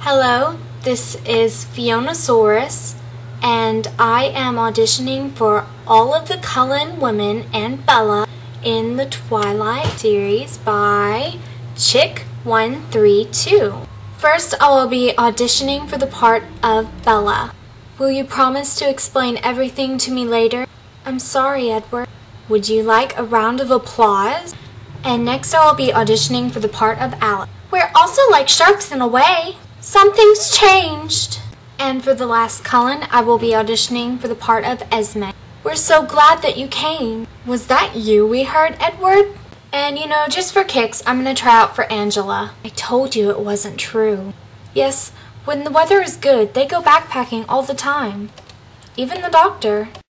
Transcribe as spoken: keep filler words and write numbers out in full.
Hello, this is Fiona Saurus, and I am auditioning for all of the Cullen women and Bella in the Twilight series by Chick one three two. First, I will be auditioning for the part of Bella. Will you promise to explain everything to me later? I'm sorry, Edward. Would you like a round of applause? And next I will be auditioning for the part of Alice. We're also like sharks in a way. Something's changed. And for the last Cullen, I will be auditioning for the part of Esme. We're so glad that you came. Was that you we heard, Edward? And you know, just for kicks, I'm gonna try out for Angela. I told you it wasn't true. Yes, when the weather is good, they go backpacking all the time. Even the doctor.